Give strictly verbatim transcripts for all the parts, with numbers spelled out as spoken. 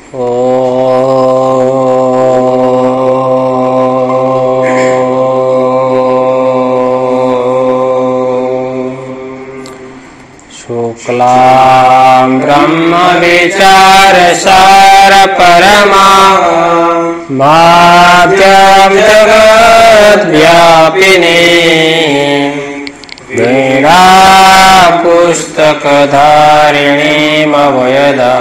शुक्लां ब्रह्म विचार सार परमा माध्यम जगत व्यापिनी वीणा पुस्तक धारिणीमवयदा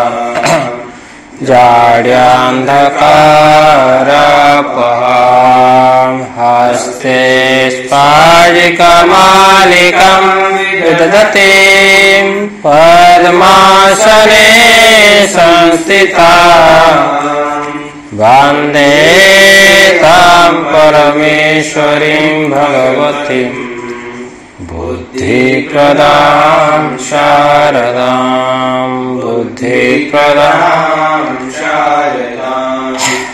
जाड्यान्धकारपहां हस्ते स्फाटिकमालिकं विदधतीं पद्मासने संस्थिता वन्दे तां परमेश्वरीं भगवतीं बुद्धिप्रदां शारदां बुद्धिप्रदां शारदां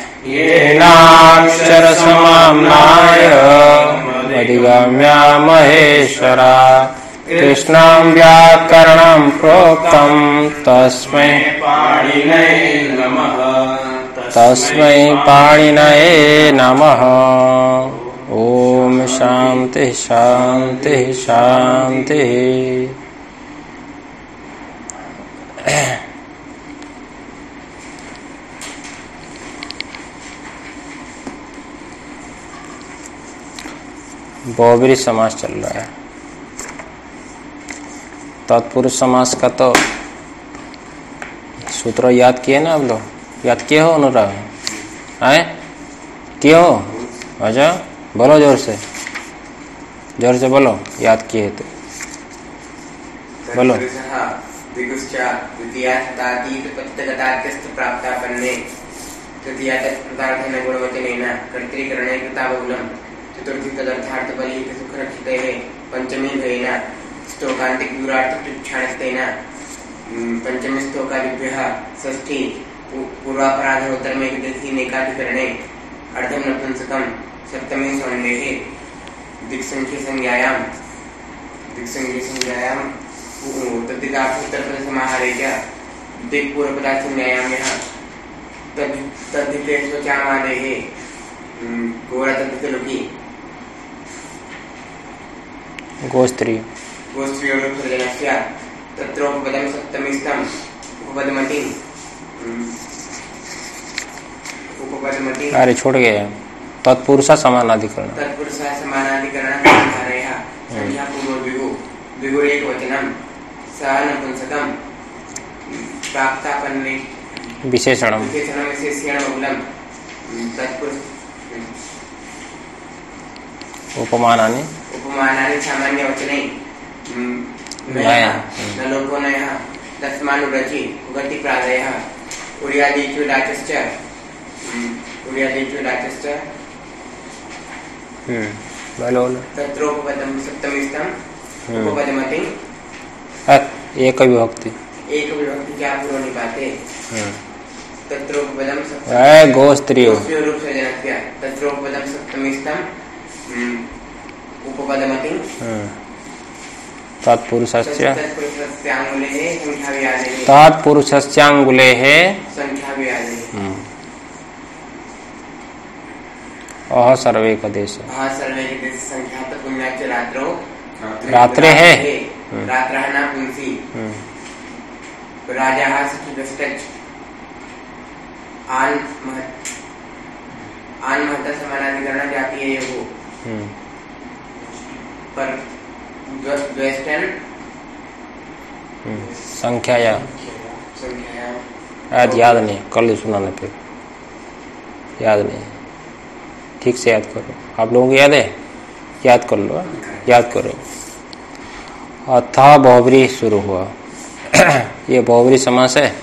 येनाक्षरसमाम्नाय अधिगम्या महेश्वरा कृष्णं व्याकरणं प्रोक्तं तस्मै पाणिनये नमः तस्मै पाणिनये नमः। ओम शांति शांति शांति। बहुब्री समास चल रहा है। तत्पुरुष समास का तो सूत्र याद किए ना आप लोग? याद किए हो अनुराग? आए किए हो? अच्छा बोलो जोर से, जोर से बोलो। याद किए तो बोलो। चतुर्थी तदर्थार्थ बलि सुखरक्षिते पंचमी भयेन स्तोकांतिक विराट क्षाणस्तेन पंचमी स्तोकादिभ्यः षष्ठी पूर्वापराधोत्तर में दशि नेकाधिकरणे अर्धम नपुंसकम सप्तमी सौंदेहे दिक्संख्य संज्ञायां दिक्संख्य संज्ञायां तद्दिगार्थोत्तर पद समाहारे च दिक् पूर्वपदार्थ संज्ञायां यः तद् तद्धिते स्वचामादेहे गोरा तद्धितलुकी गोस्त्री गोस्त्री और सर्जनस्य तत्रोपपदं सप्तमीस्थं उपपदमतिं उपपदमतिं अरे छोड़ गए तत्पुरुषा समानाधिकरण तत्पुरुषा समानाधिकरण संधारयः संख्या पूर्व द्विगु द्विगुरेक वचनं स नपुंसकं प्राप्तापन्ने विशेषणं विशेषणं विशेष्येण बहुलं तत्पुरुष उपमानानि उपमानानि सामान्यवचने नयः न लोको नयः तस्मानुरचि उगति प्रादयः उर्यादिचु डाचश्च उर्यादिचु डाचश्च हम्म बोलो तत्रोपपदं सप्तमीस्थं उपपदमति एक विभक्ति एक विभक्ति क्या पूर्व निपाते तत्रोपपदं ए गोस्त्रीयो रूप से जनस्य तत्रोपपदं सप्तमीस्थं उपपदमति तत्पुरुषस्य तत्पुरुषस्याङ्गुलेः संख्याव्यादेः तत्पुरुषस्याङ्गुलेः संख्याव्यादेः अह सर्वैकदेश अह सर्वैकदेश संख्यात पुण्याच रात्रो रात्रे है रात्रः न पुंसि राजाः सखिदष्टच आन महत् आन महत् समानाधिकरण जातीय योगो पर द्वेष्टन संख्याया संख्याया याद याद नहीं, कल ही सुनाने फिर याद नहीं, ठीक से याद करो। आप लोगों को याद है? याद कर लो, याद करो। अथा बहुब्री शुरू हुआ ये बहुब्री समास है।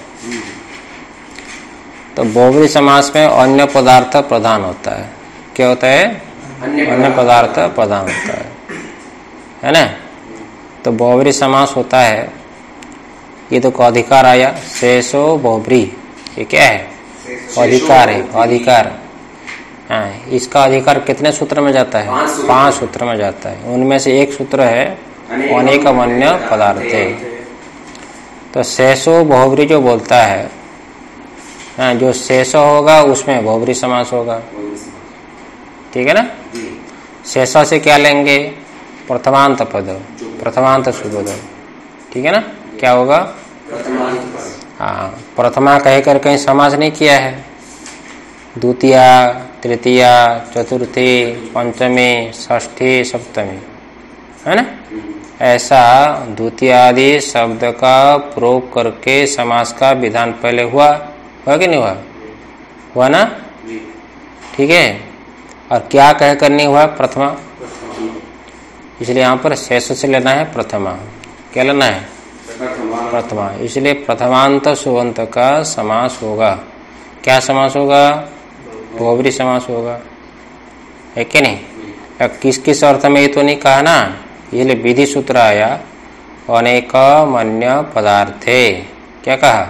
तो बहुब्री समास में अन्य पदार्थ प्रधान होता है। क्या होता है? अन्य पदार्थ प्रधान होता है, है ना। तो बहुब्री समास होता है, ये तो अधिकार आया शेषो बहुब्री, ये क्या है? अधिकार है, अधिकार। हाँ, इसका अधिकार कितने सूत्र में जाता है? पांच सूत्र में जाता है। उनमें से एक सूत्र है अनेक अन्य पदार्थ है। तो शेषो बहुब्री जो बोलता है, हाँ, जो शेष होगा उसमें बहुब्री समास होगा। ठीक है ना। शेष से क्या लेंगे? प्रथमांत पद, प्रथमांत सुपद। ठीक है ना। क्या होगा? हाँ, प्रथमा कहकर कहीं समास नहीं किया है। द्वितीया, तृतीया, चतुर्थी, पंचमी, षष्ठी, सप्तमी, है ना। ऐसा द्वितीय आदि शब्द का प्रयोग करके समास का विधान पहले हुआ हुआ कि नहीं हुआ? हुआ ना। ठीक है। और क्या कह कर नहीं हुआ? प्रथमा। इसलिए यहाँ पर शेष से लेना है प्रथमा। क्या लेना है? प्रथमा। इसलिए प्रथमांत सुबंत का समास होगा। क्या समास होगा? बहुब्री समास होगा, है कि नहीं? किस किस अर्थ में ये तो नहीं कहा ना, इसलिए विधि सूत्र आया अनेक अन्य पदार्थे। क्या कहा?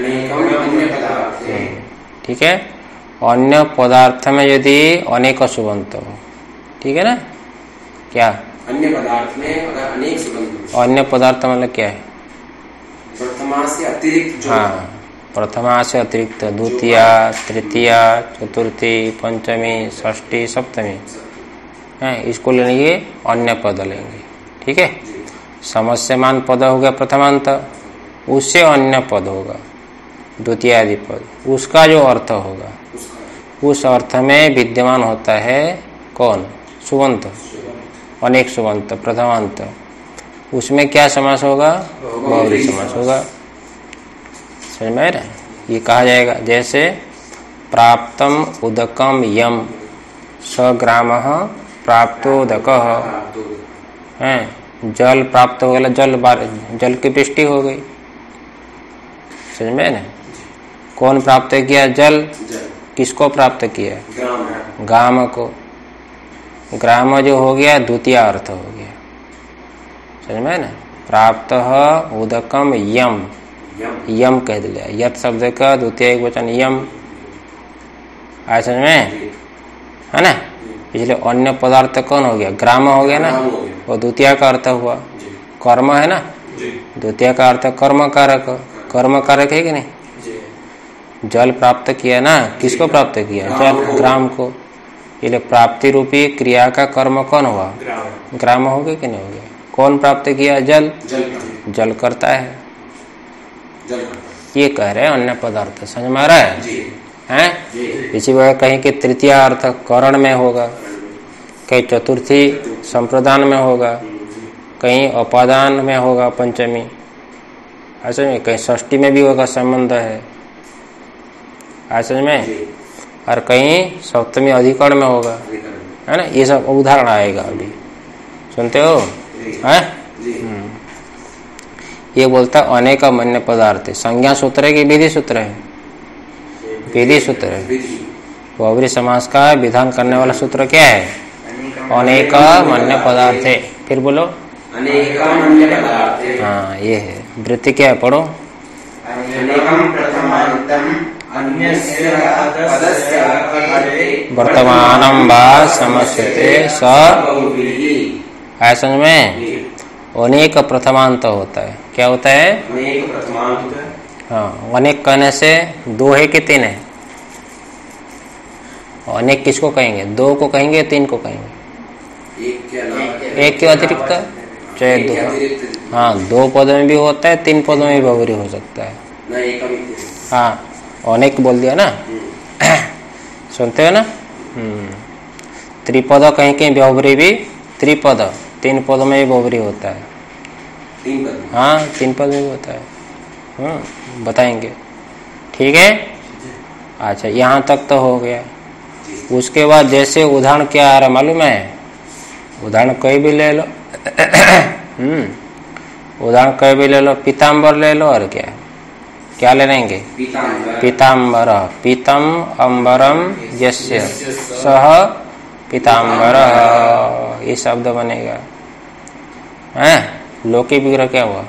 ठीक है। अन्य पदार्थ में यदि अनेक सुबंत हो, ठीक है ना। क्या? अन्य पदार्थ में अनेक सुबंत। अन्य पदार्थ मतलब क्या है? प्रथमा से अतिरिक्त जो, हाँ, प्रथमा से अतिरिक्त द्वितीया, तृतीया, चतुर्थी, पंचमी, षष्ठी, सप्तमी, है, इसको लेंगे अन्य पद लेंगे। ठीक है। समस्यमान पद हो गया प्रथमांत, उससे अन्य पद होगा द्वितीय आदि पद, उसका जो अर्थ होगा उस अर्थ में विद्यमान होता है कौन? सुबंत, अनेक सुबंत, प्रथमांत। उसमें क्या समास होगा? बहुब्री समास होगा। समझ में आ रहा है? ये कहा जाएगा जैसे प्राप्तम उदकम यम सग्रामः प्राप्तोदक है। जल प्राप्त हो गया, जल जल की वृष्टि हो गई। समझ में ना। कौन प्राप्त किया? जल। किसको प्राप्त किया? गाम को। ग्राम जो हो गया द्वितीय अर्थ हो गया। समझ में ना। प्राप्त उदकम यम, यम कह दिया। यत शब्द का द्वितीय एक वचन यम। आया समझ में, है ना। इसलिए अन्य पदार्थ कौन हो गया? ग्राम हो गया ना, वो द्वितीय का अर्थ हुआ। कर्म है ना, द्वितीय का अर्थ कर्म कारक। कर्म कारक है कि नहीं? जल प्राप्त किया ना, किसको प्राप्त किया? जल, ग्राम को। इसलिए प्राप्ति रूपी क्रिया का कर्म कौन हुआ? ग्राम हो गया कि नहीं हो गया? कौन प्राप्त किया? जल। जल करता है, ये कह रहे हैं अन्य पदार्थ। समझ में आ रहा है? हैं? इसी वजह कहीं के तृतीय अर्थ करण में होगा, कहीं चतुर्थी संप्रदान में होगा, कहीं अपादान में होगा पंचमी, ऐसे में कहीं षष्ठी में भी होगा, संबंध है ऐसे में, और कहीं सप्तमी अधिकरण में होगा, है ना। ये सब उदाहरण आएगा अभी, सुनते हो? है? ये बोलता है अनेक अन्य पदार्थ। संज्ञा सूत्र है कि विधि सूत्र है? विधि सूत्र है। बहुब्री समास का विधान करने वाला सूत्र क्या है? अनेक अन्य पदार्थ है। फिर बोलो अनेक अन्य पदार्थ। हाँ, ये है वृत्ति। क्या है? पढ़ो। अनेकम प्रथमांतम अन्यस्य पदस्य अर्थे वर्तमानम वा समस्यते स। है समझ में? अनेक प्रथमांत होता है। क्या होता है? अनेक प्रथमांत। हाँ, अनेक कहने से दो है कि तीन है? अनेक किसको कहेंगे? दो को कहेंगे, तीन को कहेंगे? एक के अलावा, एक के अतिरिक्त चाहे दो। हाँ, दो पद में भी होता है, तीन पदों में बहुब्री हो सकता है। हाँ, अनेक बोल दिया ना। सुनते हो ना। त्रिपद कहीं कहीं बहुब्री भी, त्रिपद तीन पदों में भी बहुब्री होता है। तीन पद? हाँ, तीन पद में भी होता है। हम्म, बताएंगे। ठीक है। अच्छा, यहाँ तक तो हो गया। उसके बाद जैसे उदाहरण क्या आ रहा मालूम है? उदाहरण कोई भी ले लो। हम्म, उदाहरण कोई भी ले लो। पीताम्बर ले लो, और क्या क्या ले लेंगे? पीताम्बर। पीतम अम्बरम यस्य सह पीताम्बर, ये शब्द बनेगा। हैं? लोकी विग्रह क्या हुआ?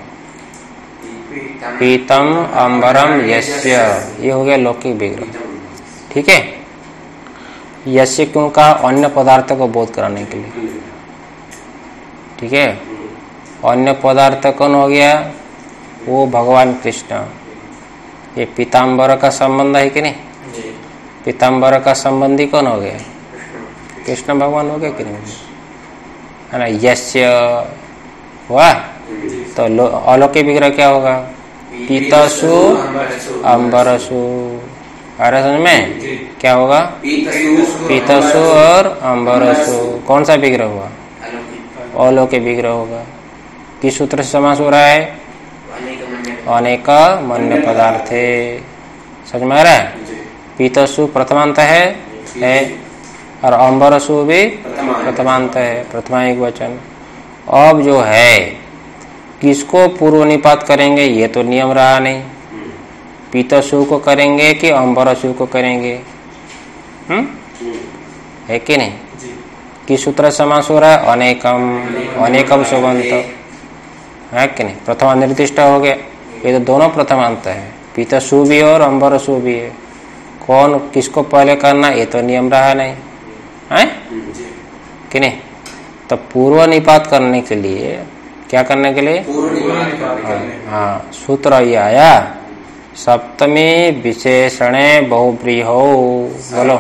पीतम अम्बरम यस्य, ये हो गया लौकिक विग्रह। ठीक है। यस्य क्यों कहा? अन्य पदार्थ को बोध कराने के लिए। ठीक है। अन्य पदार्थ कौन हो गया? वो भगवान कृष्ण, ये पीताम्बर का संबंध है कि नहीं? पीताम्बर का संबंधी कौन हो गया? कृष्ण भगवान हो गया कि नहीं? है ना? यस्य हुआ तो अलौकिक विग्रह क्या होगा? पीतसु अंबरसु। अरे समझ में क्या होगा? पीतसु और अंबरसु। कौन सा विग्रह हुआ? अलौकिक विग्रह होगा। किस सूत्र से समास हो रहा है? अनेक मन्य पदार्थे। समझ में आ रहा है? पीतसु प्रथमांत है, है और अंबरसु भी प्रथमांत है, प्रथमा एक वचन। अब जो है किसको पूर्व निपात करेंगे ये तो नियम रहा नहीं। पीतसु को करेंगे कि अंबरसु को करेंगे? हम्म है कि नहीं? किस सूत्र समास हो रहा है? अनेकम, अनेकम सुबंत है कि नहीं? प्रथमा निर्दिष्ट हो गया। ये तो दोनों प्रथमांत है, पीतसु भी और अंबरसु भी है। कौन किसको पहले करना ये तो नियम रहा नहीं है कि नहीं? तो पूर्व निपात करने के लिए क्या करने के लिए? हाँ, हाँ सूत्र ये आया सप्तमी विशेषणे बहुब्रीहौ। बोलो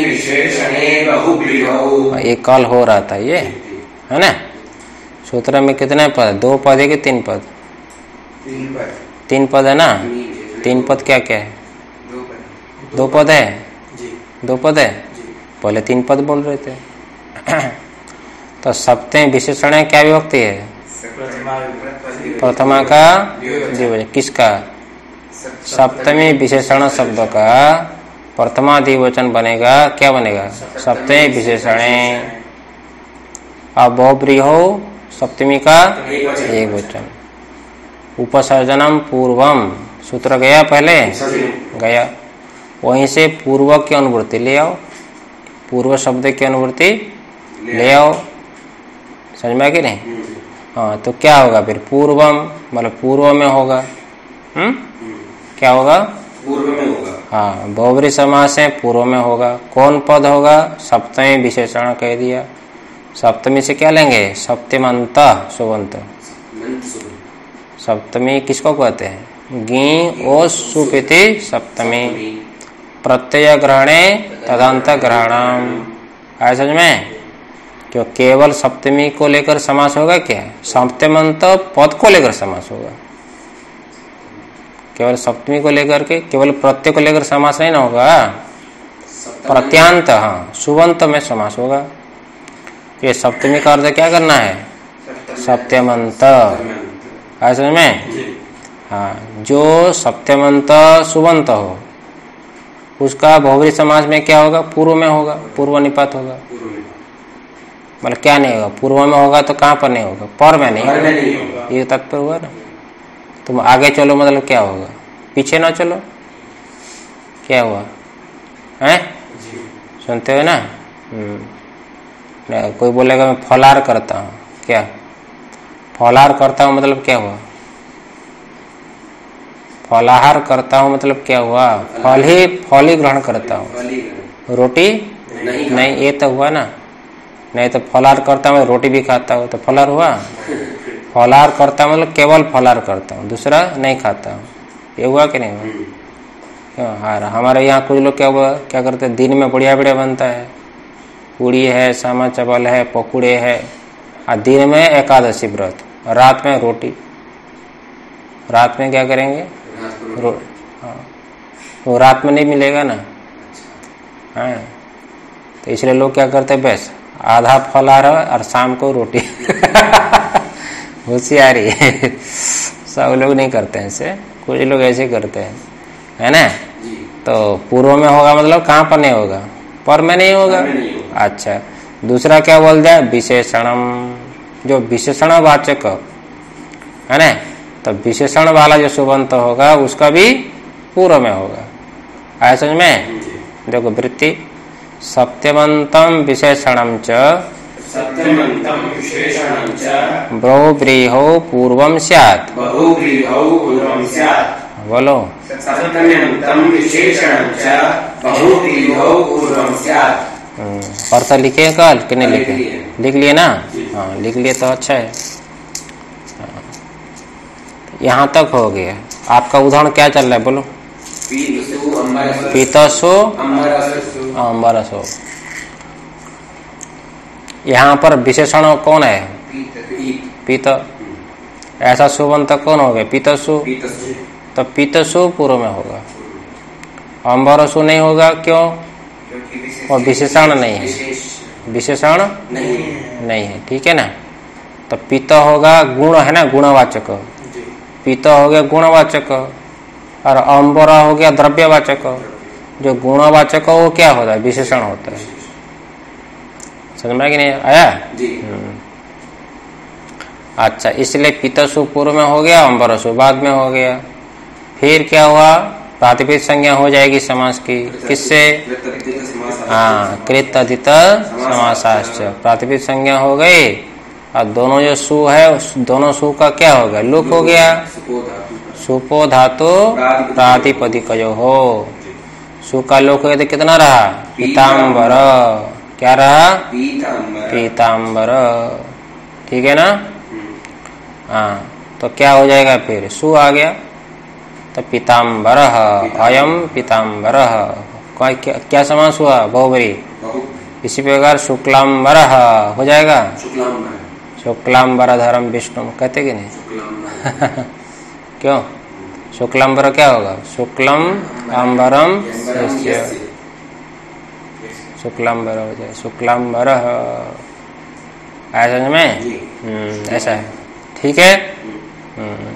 ये कल हो रहा था ये, है ना? सूत्र में कितने पद? दो पद है कि तीन पद? तीन पद। तीन पद है ना? तीन पद क्या क्या है? दो पद है। दो पद है। पहले तीन पद बोल रहे थे। तो सप्तमी विशेषण है क्या विभक्ति है? प्रथमा का द्विवचन। किसका? सप्तमी विशेषण शब्द का प्रथमा द्विवचन बनेगा। क्या बनेगा? सप्तमी विशेषणे। अब बहुब्रीहौ सप्तमी का एक वचन। उपसर्जनम पूर्वम सूत्र गया पहले? गया। वहीं से पूर्व की अनुवृत्ति ले आओ, पूर्व शब्द की अनुवृत्ति ले आओ। समझ में कि नहीं? हाँ तो क्या होगा फिर? पूर्वम मतलब पूर्व में होगा। हम्म क्या होगा? पूर्व में होगा। हाँ बहुब्री समास है, पूर्व में होगा। कौन पद होगा? सप्तमी विशेषण कह दिया। सप्तमी से क्या लेंगे? सप्तमंत सुबंत। सप्तमी किसको कहते हैं? गी ओ सुपिति सप्तमी। प्रत्यय ग्रहणे तदंत ग्रहणम। आया समझ में? क्यों केवल सप्तमी को लेकर समास होगा क्या? सप्तमंत पद को लेकर समास होगा। केवल सप्तमी को लेकर के, केवल प्रत्यय को लेकर समास नहीं ना होगा। प्रत्यांत, हाँ सुबंत में समास होगा। ये सप्तमी का अर्थ क्या करना है? सप्तमंत। आया समझ में? हाँ जो सप्तमंत सुबंत हो उसका बहुब्री समाज में क्या होगा? पूर्व में होगा, पूर्व निपात होगा। मतलब क्या नहीं होगा? पूर्व में होगा तो कहाँ पर नहीं होगा? पर में नहीं होगा। ये तात्पर्य हुआ ना? तुम आगे चलो मतलब क्या होगा? पीछे ना चलो। क्या हुआ है? सुनते हो ना? हम्म कोई बोलेगा मैं फलार करता हूँ। क्या फलार करता हूँ मतलब क्या हुआ? फलाहार करता हूँ मतलब क्या हुआ? फल ही फल ही ग्रहण करता हूँ, रोटी नहीं, नहीं ये तो हुआ ना? नहीं तो फलाहार करता हूँ रोटी भी खाता हूँ तो फलाहार हुआ? फलाहार करता हूँ मतलब केवल फलाहार करता हूँ, दूसरा नहीं खाता हूँ। ये हुआ कि नहीं हुआ? क्यों? हाँ हमारे यहाँ कुछ लोग क्या हुआ क्या करते हैं? दिन में बढ़िया बढ़िया बनता है, पूड़ी है, सामा चावल है, पकौड़े है, और दिन में एकादशी व्रत, रात में रोटी। रात में क्या करेंगे? रो हाँ वो रात में नहीं मिलेगा ना। हाँ तो इसलिए लोग क्या करते हैं? बस आधा फलाहार और शाम को रोटी। होशियारी है। सब लोग नहीं करते हैं ऐसे, कुछ लोग ऐसे करते हैं, है ना? तो पूर्व में होगा मतलब कहाँ पर नहीं होगा? पर में नहीं होगा। अच्छा दूसरा क्या बोल दिया? विशेषणम। जो विशेषण वाचक है ना, तो विशेषण वाला जो सुबंत होगा उसका भी पूर्व में होगा। आया समझ में? देखो वृत्ति सप्तमंतम विशेषणम च सप्तमंतम विशेषणम च बहुव्रीहौ पूर्वम स्यात्। बहुव्रीहौ पूर्वम स्यात्। बोलो सप्तमंतम विशेषणम च बहुव्रीहौ पूर्वम स्यात्। अर्थ लिखे कल कि नहीं लिखे? लिख लिए ना? हाँ लिख लिए तो अच्छा है। यहाँ तक हो गया। आपका उदाहरण क्या चल रहा है बोलो? पीतसु अम्बरसु पीतसु अम्बरसु अम्बरसु। यहाँ पर विशेषण कौन है? पीत। ऐसा सुबंत कौन हो गया? पीतसु। तो पीतसु पूर्व में होगा, अम्बरसु नहीं होगा। क्यों? और विशेषण नहीं है, विशेषण नहीं है, ठीक है ना। तो पीत होगा गुण है ना, गुणवाचक। पीत हो गया गुणवाचक और अम्बर हो गया द्रव्यवाचक। जो गुणवाचक वो क्या होता है? विशेषण होता है। समझ में कि नहीं आया? अच्छा, इसलिए पीतसु पूर्व में हो गया, अम्बरसु बाद में हो गया। फिर क्या हुआ? प्रातिपदिक संज्ञा हो जाएगी समास की। किससे? हाँ, कृत अधित समासाश्च। प्रातिपदिक संज्ञा हो गई और दोनों जो सु है उस दोनों सु का क्या हो गया? लुक हो गया। सुपो धातु प्रातिपदिकयो हो। सु का लोक हो तो कितना रहा? पीताम्बर। क्या रहा? पीताम्बर। ठीक है ना। हाँ, तो क्या हो जाएगा फिर? सु आ गया तो पीताम्बर, अयम पीताम्बर। क्या, क्या समास हुआ? बहुब्री। इसी प्रकार शुक्लाम्बर हो जाएगा। शुक्लाम्बर धर्म विष्णु कहते कि नहीं? क्यों? शुक्लाम्बर क्या होगा? शुक्लम अम्बरम शुक्लाम्बर हो जाए, शुक्लाम्बर। ऐसा में हम्म ऐसा है, ठीक है। हम्म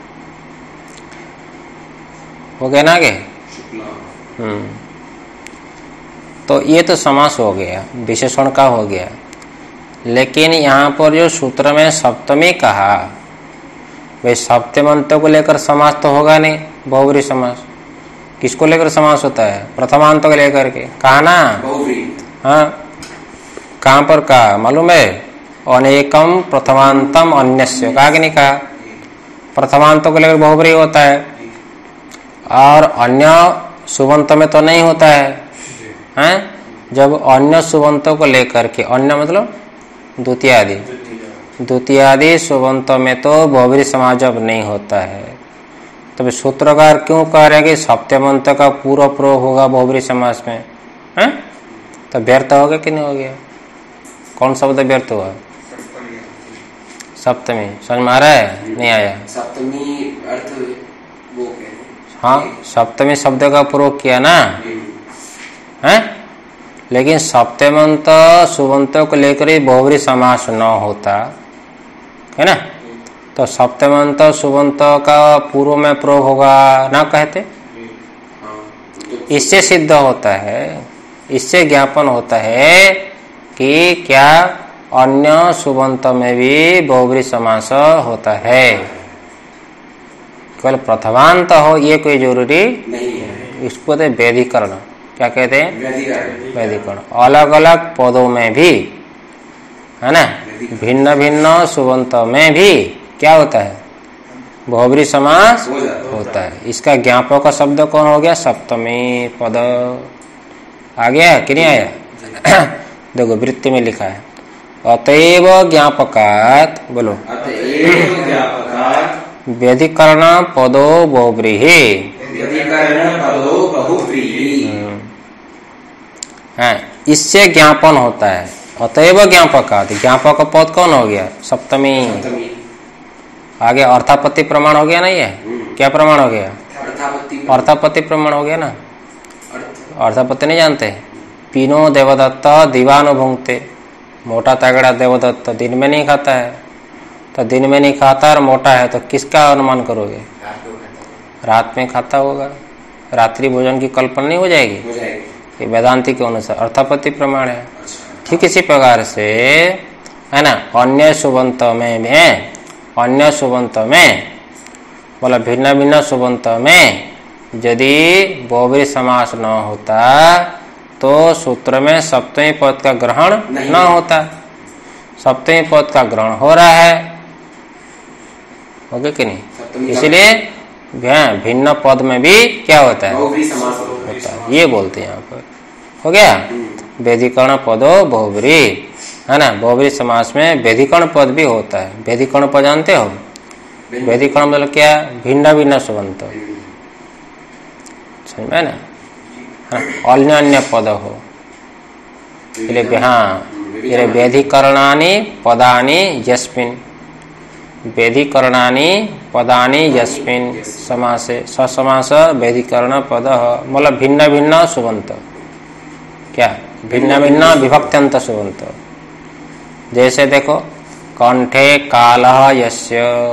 हो गया ना आगे? हम्म तो ये तो समास हो गया, विशेषण का हो गया। लेकिन यहाँ पर जो सूत्र में सप्तमी कहा, भाई सप्तमंतों को लेकर समास तो होगा नहीं, बहुब्री समास। किसको लेकर समास होता है? प्रथमांतों को लेकर के। कहा ना? हाँ, कहाँ पर कहा मालूम है? अनेकम प्रथमांतम अन्यस्य। कहा कि नहीं कहा? प्रथमांतों को लेकर बहुब्री होता है और अन्य सुबंत में तो नहीं होता है, हैं? जब अन्य सुबंतों को लेकर के, अन्य मतलब द्वितीय आदि, द्वितीय आदि सुबंतों में तो बहुब्री समास जब नहीं होता है, तब सूत्रकार क्यों कह रहे हैं कि सप्तमंत का पूर्व प्रयोग होगा बहुब्री समास में? हैं? तो व्यर्थ हो गया कि नहीं हो गया? कौन शब्द व्यर्थ हुआ? सप्तमी। समझ में आ रहा है? नहीं आया? सप्तमी अर्थ वो हाँ, सप्तमी शब्द का प्रयोग किया ना, हैं? लेकिन सप्तमंत सुबंतों को लेकर ही बहुब्री समास न होता है ना, तो सप्तमंत सुबंत का पूर्व में प्रयोग होगा ना कहते। इससे सिद्ध होता है, इससे ज्ञापन होता है कि क्या अन्य सुबंत में भी बहुब्री समास होता है। केवल प्रथमांत हो ये कोई जरूरी नहीं है। इसको कहते वैधिकरण। क्या कहते हैं? वैधिकरण। अलग अलग पदों में भी, है ना, भिन्न भिन्न सुबंत में भी क्या होता है? बहुब्री समास होता है। इसका ज्ञापक का शब्द कौन हो गया? सप्तमी पद। आ गया कि नहीं आया? देखो वृत्ति में लिखा है, अतएव ज्ञापकात्, बोलो, व्यधिकरण पदो बहुब्रीहि। हाँ, इससे ज्ञापन होता है। अतएव ज्ञापकात्, ज्ञापक पद कौन हो गया? सप्तमी। आगे अर्थापत्ति प्रमाण हो गया ना? ये क्या प्रमाण हो गया? अर्थापत्ति प्रमाण हो गया ना। अर्थापत्ति नहीं जानते? पीनो देवदत्त दीवानो भुंगते। मोटा तगड़ा देवदत्त दिन में नहीं खाता है, तो दिन में नहीं खाता और मोटा है तो किसका अनुमान करोगे? रात में खाता होगा, रात्रि भोजन की कल्पना नहीं हो जाएगी? ये वेदांति के अनुसार अर्थापत्ति प्रमाण है। ठीक इसी प्रकार से है ना, अन्य सुबंत में भी है, अन्य सुबंत में बोला भिन्न भिन्न सुबंत में यदि बहुब्री समास न होता तो सूत्र में सप्तमी पद का ग्रहण न होता। सप्तमी पद का ग्रहण हो रहा है, हो गया कि नहीं? इसलिए भिन्न पद में भी क्या होता है? होता है, ये बोलते हैं यहाँ पर। हो गया? वैधिकरण पदो बहुब्री, है ना। बहुब्री समास में वैधिकरण पद भी होता है। वैधिकरण पद जानते हो? वैधिकरण मतलब क्या? भिन्न भिन्न सुबंत। समझ में ना, अन्य अन्य पद हो, हाँ ये व्यधिकरणानि पदानि यस्मिन्, व्यधिकरणानि पदानि यस्मिन् समासे, ससमास व्यधिकरण पद, मतलब भिन्न भिन्न सुबंत, क्या भिन्न भिन्न विभक्त्यंत सुबंत। जैसे देखो कंठे कालः यस्य,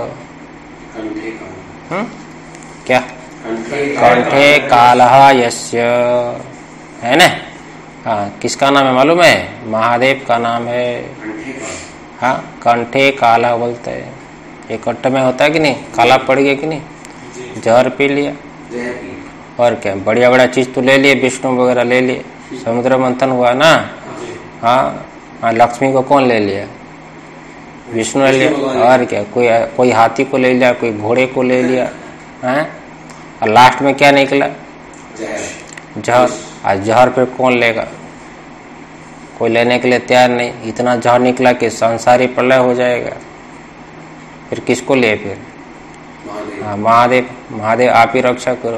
हम्म क्या कंठे कालः यस्य, है ना, हाँ किसका नाम है मालूम है, महादेव का नाम है। हाँ कंठे काला बोलते हैं, ये कट्ट में होता है कि नहीं, काला पड़ गया कि नहीं, जहर पी लिया और क्या, बढ़िया बड़ा चीज तो ले लिए, विष्णु वगैरह ले लिए, समुद्र मंथन हुआ ना। हाँ हाँ लक्ष्मी को कौन ले लिया, विष्णु ले लिया, और क्या कोई कोई हाथी को ले लिया, कोई घोड़े को ले लिया, हैं, और लास्ट में क्या निकला, जहर। आज जहर पे कौन लेगा, कोई लेने के लिए तैयार नहीं, इतना जहर निकला कि संसारी प्रलय हो जाएगा, फिर किसको ले, फिर हाँ महादेव, महादेव आप ही रक्षा करो।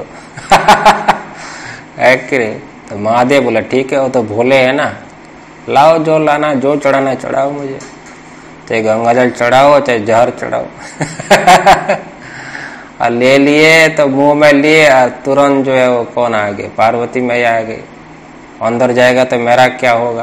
है कि नहीं, तो महादेव बोला ठीक है, वो तो भोले है ना, लाओ जो लाना, जो चढ़ाना चढ़ाओ मुझे, चाहे गंगा जल चढ़ाओ चाहे जहर चढ़ाओ। और ले लिए तो मुंह में लिए, और तुरंत जो है वो कौन आ गए, पार्वती मैया आ गई। अंदर जाएगा तो मेरा क्या होगा।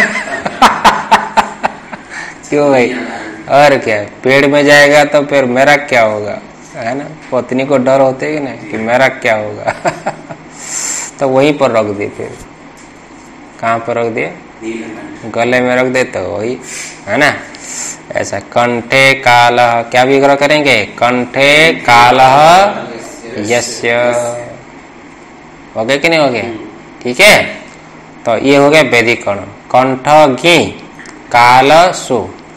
क्यों भाई, और क्या, पेड़ में जाएगा तो फिर मेरा क्या होगा, है ना, पत्नी को डर होते कि नहीं कि मेरा क्या होगा। तो वहीं पर रख दी, फिर कहाँ पर रख दिए, गले में रख दे, तो वही है ना। ऐसा कंठे कालः, क्या विग्रह करेंगे, कंठे कालः यस्य, हो गए कि नहीं हो गए, ठीक है। तो ये हो गया व्यधिकरण। कंठ घी काल सु,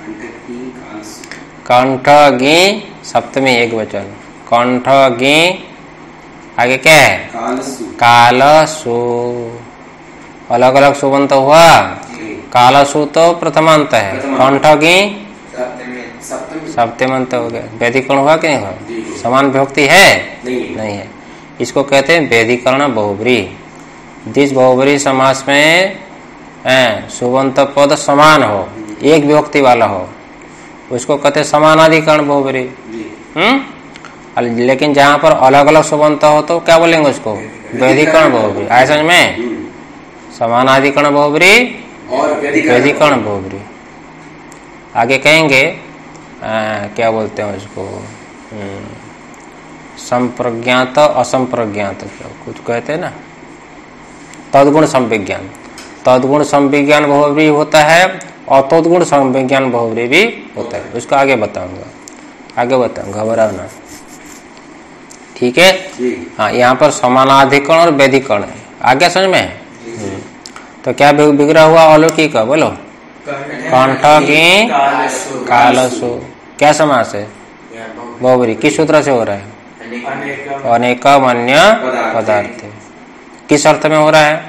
कंठ घी सप्तमी एक वचन, कंठ घी आगे क्या है, काल सु, अलग अलग सुबंत हुआ, काल सु तो प्रथमांत है, कंठ घी सप्तमांत हो गया, व्यधिकरण हुआ कि नहीं हुआ, समान विभक्ति है नहीं, नहीं है, इसको कहते हैं व्यधिकरण बहुब्री। जिस बहुब्री समास में सुबंत पद समान हो, एक विभक्ति वाला हो, उसको कहते हैं समानाधिकरण बहुब्री। हम्म, लेकिन जहां पर अलग अलग सुबंत हो तो क्या बोलेंगे उसको, व्यधिकरण बहुब्री। आए समझ में, समानाधिकरण बहुब्री और व्यधिकरण बहुब्री। आगे कहेंगे आ, क्या बोलते हैं उसको, संप्रज्ञात असंप्रज्ञात, क्या कुछ कहते हैं ना, तद्गुण संविज्ञान, तद्गुण संविज्ञान बहुब्री होता है और तद्गुण संविज्ञान बहुब्री भी होता है, उसको आगे बताऊंगा, आगे बताऊंगा, घबराना, ठीक है। हाँ यहाँ पर समानाधिकरण और व्यधिकरण है, आगे समझ में। तो क्या विग्रह हुआ अलौकिक का, बोलो, कंठ की कालसु, क्या समास है, बहुब्री, किस सूत्र से हो रहा है, अनेकम अन्य पदार्थ, किस अर्थ में हो रहा है,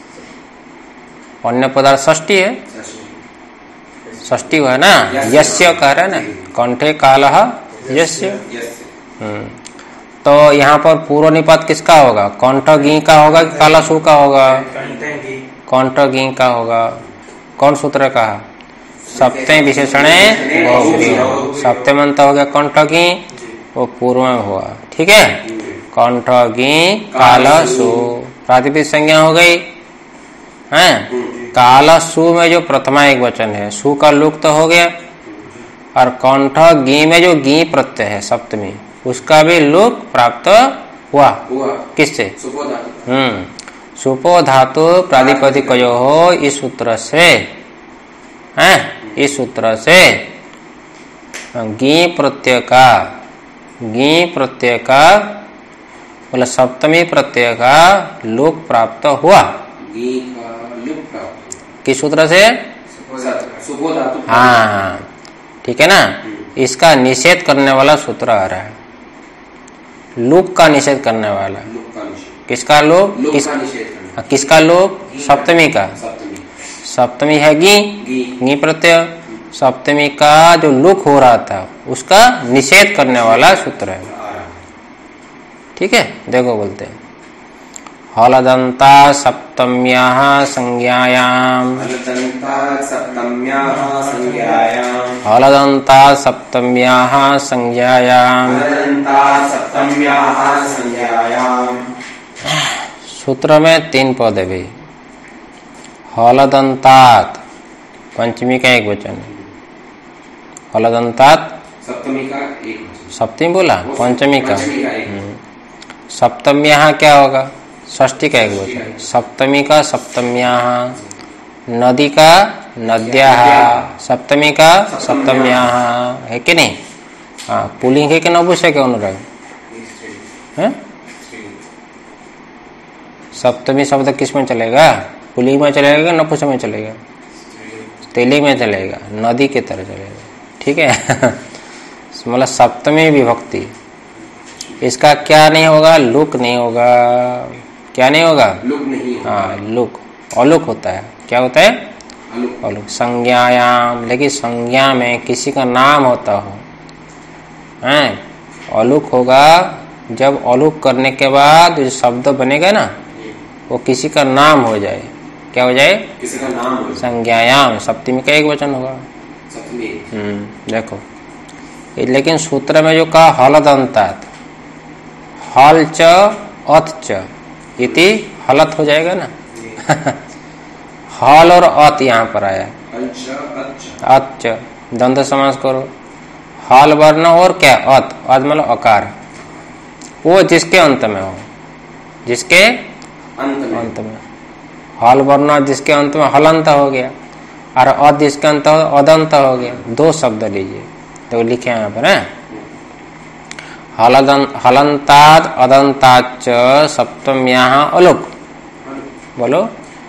अन्य पदार्थ षष्ठी है, षष्ठी है ना, यस्य कह रहा है ना, कंठे कालः यस्य। हम्म, तो यहाँ पर पूर्व निपात किसका होगा, कंठ घी का होगा कि कालसु का होगा, कंठ घी का होगा। कौन सूत्र का, सप्तमी विशेषणे बहुब्री, सप्तमंत हो गया कंठ घी, वो पूर्व में हुआ, ठीक है। कंठ घी कालसु, प्रातिपदिक संज्ञा हो गई है, कालसु में जो प्रथमा एक वचन है, सु का लुक तो हो गया, और कंठ घी में जो घी प्रत्यय है सप्तमी, उसका भी लुक प्राप्त हुआ, किससे, हम्म, सुपो धातु प्रातिपदिक जो हो, इस सूत्र से है, इस सूत्र से गी प्रत्यय का, गी प्रत्यय का मतलब सप्तमी प्रत्यय का लोक प्राप्त हुआ, किस सूत्र से, हाँ हाँ ठीक है ना। इसका निषेध करने वाला सूत्र आ रहा है, लुक का निषेध करने वाला, किसका लोप, किस, किसका लोप, सप्तमी का, सप्तमी है गी, गी प्रत्यय, सप्तमी का जो लुक हो रहा था उसका निषेध करने वाला सूत्र है, ठीक है। देखो बोलते हैं हलदंता सप्तम्याः संज्ञायाम् हलदंता सप्तम्याः संज्ञायाम् हलदंता सप्तम्याः संज्ञायाम् हलदंता सप्तम्याः संज्ञायाम्। सूत्र में तीन पद भी। हलदंतात पंचमी का एक वचन, हलदंतात सप्तमी का एक वचन, सप्तमी बोला, पंचमी का हम्म। सप्तम्याः क्या होगा, षष्ठी का एक वचन। सप्तमी का सप्तम्याः, नदी का नद्याः, सप्तमी का सप्तम्याः, है कि नहीं? हाँ, पुल्लिंग है कि नपुंसक है अनुराग? हैं? सप्तमी शब्द किस में चलेगा, पुल्लिंग में चलेगा कि नपुंसक में चलेगा? स्त्रीलिंग में चलेगा, नदी की तरह चलेगा, ठीक है। मतलब सप्तमी विभक्ति, इसका क्या नहीं होगा, लुक नहीं होगा। क्या नहीं होगा? लुक नहीं होगा। हाँ, लुक, अलुक होता है। क्या होता है? अलुक। अलुक। संज्ञायाम, लेकिन संज्ञा में किसी का नाम होता हो, हैं, अलुक होगा जब अलुक करने के बाद जो शब्द बनेगा ना, वो किसी का नाम हो जाए। क्या हो जाए? किसी का नाम हो जाए। संज्ञायाम, सप्तमी का एक वचन होगा। सप्तमी। हम्म देखो, लेकिन सूत्र में जो कहा हलदंतात, हल च अथ च इति हलत हो जाएगा ना। हल और अत यहाँ पर आया, अच दंत समास करो। हल वर्ण और क्या, अत, अत मतलब अकार, वो जिसके अंत में हो, जिसके अंत में, अंत में। हल वर्ण जिसके अंत में हलंत हो गया, और अत जिसके अंत अदंत हो गया। दो शब्द लीजिए, तो लिखे यहाँ पर है, हलदं हलंताद अदंताच सप्तम्याः अलुक। बोलो,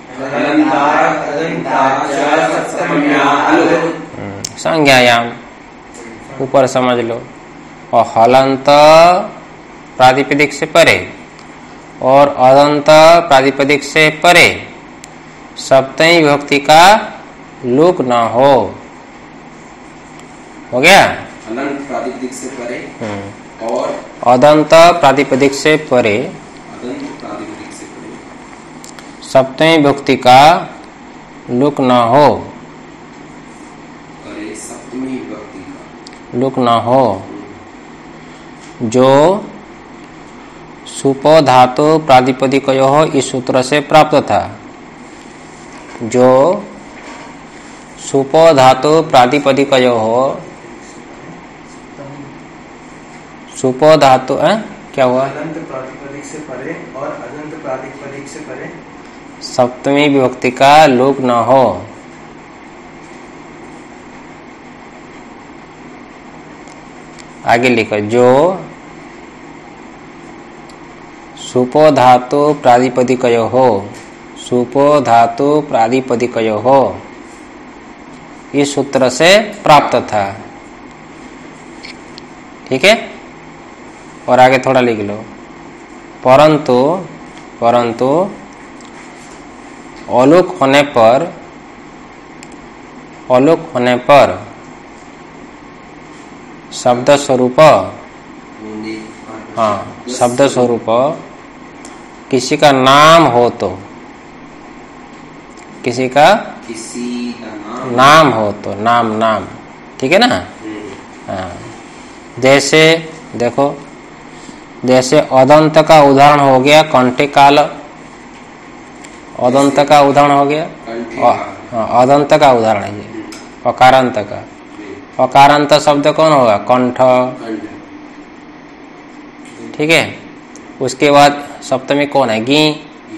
संज्ञायाम, ऊपर समझ लो। और हलंत प्रातिपदिक से परे और अदंत प्रातिपदिक से परे सप्तमी विभक्ति का लुक न हो। हो गया? हलंत प्रातिपदिक से परे और अदंत प्रातिपदिक से परे अदंत प्रातिपदिक से परे सप्तमी विभक्ति का लुक न हो, परे सप्तमी विभक्ति का लुक न हो, जो सुपो धातु प्रातिपदिकयोः इस सूत्र से प्राप्त था। जो सुपो धातु प्रातिपदिकयोः, सुपो धातु है, क्या हुआ? अदंत प्रातिपदिक से परे और अदंत प्रातिपदिक से परे सप्तमी विभक्ति का लोप न हो। आगे लिखो, जो सुपो धातु प्रातिपदिकयोः हो, सुपो धातु प्रातिपदिकयोः हो इस सूत्र से प्राप्त था। ठीक है, और आगे थोड़ा लिख लो, परंतु परंतु अलुक होने पर, अलुक होने पर शब्द स्वरूप, हाँ शब्द स्वरूप किसी का नाम हो तो, किसी का किसी का नाम, नाम हो तो, नाम नाम, ठीक है ना। हाँ, जैसे देखो, जैसे अदंत का उदाहरण हो गया कंठे काल, अदंत का उदाहरण हो गया, हाँ अदंत का उदाहरण है ये, अकारांत का। अकारांत शब्द कौन होगा? कंठ, ठीक है। उसके बाद सप्तमी कौन है? गी,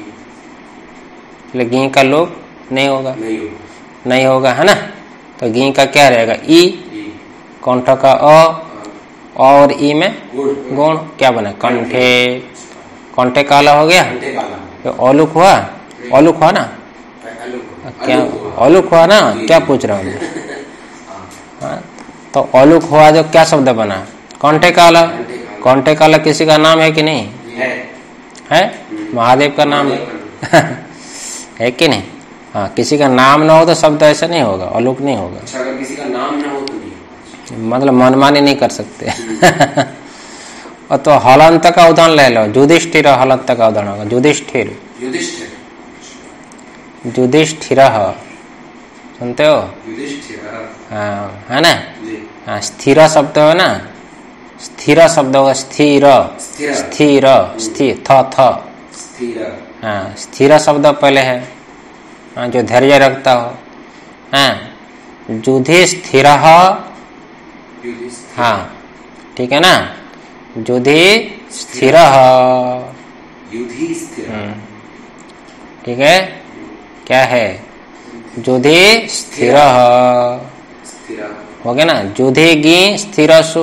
गी का लोप नहीं होगा, नहीं होगा, है ना। तो गी का क्या रहेगा? ई, कंठ का अ, और ई में गुण, क्या बना? कंठे, कंठे काला हो गया। तो अलुक हुआ, अलुक हुआ ना, क्या अलुक हुआ ना, क्या पूछ रहा हूँ? हाँ, तो अलुक हुआ जो क्या शब्द बना? कंठे काला। कंठे काला किसी का नाम है कि नहीं है? है, महादेव का नाम है है कि नहीं? हाँ, किसी का नाम ना हो तो शब्द ऐसा नहीं होगा, अलुक नहीं होगा। अच्छा, अगर किसी का नाम ना हो तो नहीं, मतलब मनमानी नहीं कर सकते और तो हलंत का उदाहरण ले लो, युधिष्ठिर हलंत का उदाहरण होगा। युधिष्ठिर युधिष्ठिर युधिष्ठिर सुनते हो? युधिष्ठिर हाँ है ना? जी हाँ स्थिर शब्द है ना, स्थिर शब्द होगा स्थिर स्थिर स्थिर स्थिर थ थ स्थिर हाँ स्थिर शब्द पहले है, हाँ जो धैर्य रखता हो। हाँ युधिष्ठिर युधिष्ठिर हाँ ठीक है ना, युधिष्ठिर युधिष्ठिर ठीक है, क्या है? युधिष्ठिर स्थिर हो गया ना, युधिगी स्थिरसु,